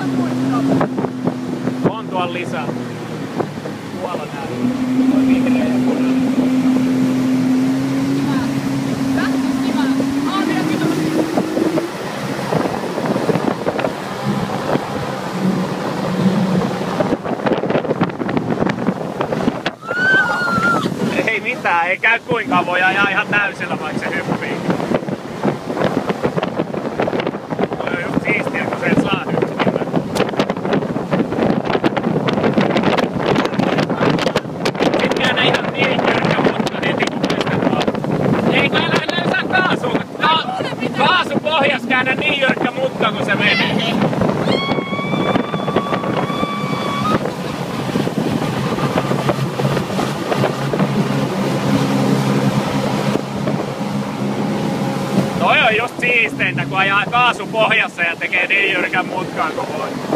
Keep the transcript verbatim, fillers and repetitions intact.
On tuolla lisää. Tuolla näin. Toi vihreä ja punainen. Ei mitään, ei käy kuinkaan, voi ajaa ihan täysillä vaikka se hyppii. Toi on just siistiä, kun se et saa hyppää. Sit käännä ihan niin jyrkkä mutka heti kun pistät vaan. Ei älä löysää kaasua. Kaasu pohjas käännä niin jyrkkä mutka kun se menee. Toi on just siisteintä, kun ajaa kaasu pohjassa ja tekee niin jyrkän mutkaan kuin voi.